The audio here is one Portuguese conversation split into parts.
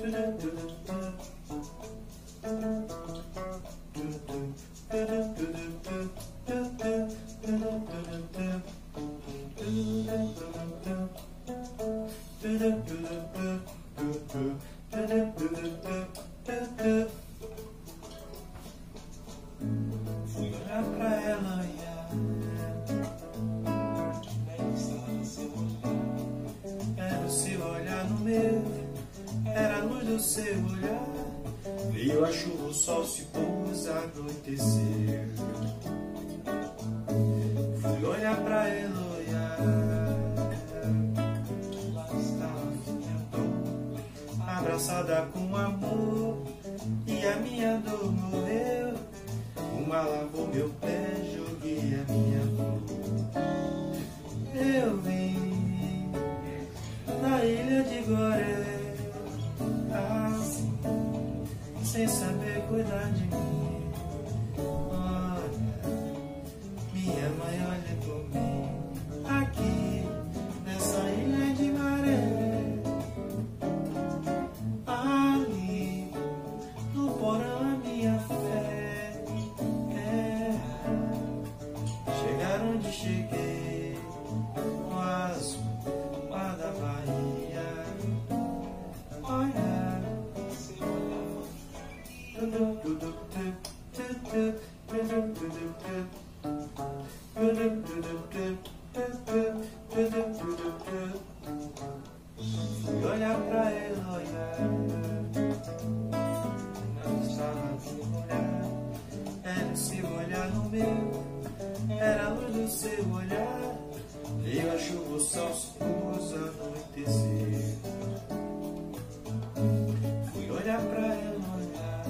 Fui olhar pra ela e era o seu olhar no meu, era a luz do seu olhar. Veio a chuva, o sol se pôs, anoiteceu. Fui olhar pra ela e lá estava minha dor, abraçada com amor, e a minha dor morreu. Uma lavou meu pé, joguei a minha dor. Eu vim da ilha de Goré, assim, sem saber cuidar de mim. Olha, minha mãe olha por mim, aqui nessa ilha de maré. Ali no porão a minha fé, chegar onde cheguei, no azul lá da Bahia. Olha, fui olhar pra ela, olhar, não estava sem olhar, era o seu olhar no meu, era a luz do seu olhar. Veio a chuva, o sol se pôs, anoiteceu. Fui olhar pra ela, olhar,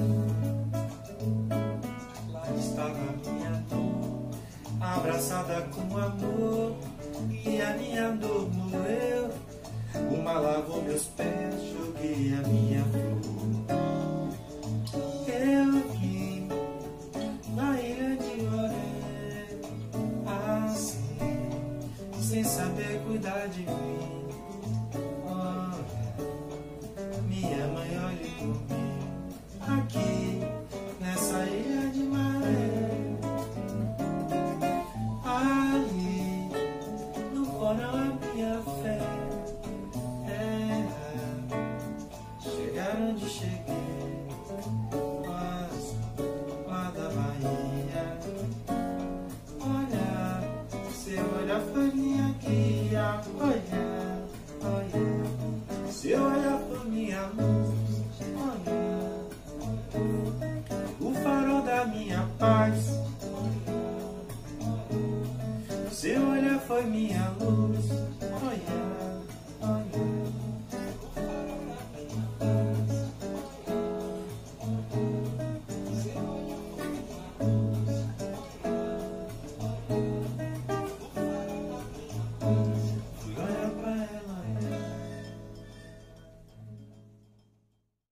lá estava a minha dor, abraçada com amor, e a minha dor morreu. Uma lavou meus pés, joguei a minha flor. Eu vim na ilha de Goré, assim, sem saber cuidar de mim. Olha, minha mãe olha por mim, aqui nessa ilha de maré. Ali no porão a minha fé, chegar onde cheguei, quase lá da Bahia. Olha, seu olhar foi minha guia. Olha, olha, seu olhar foi minha luz. Olha, o farol da minha paz. Seu olhar foi minha luz.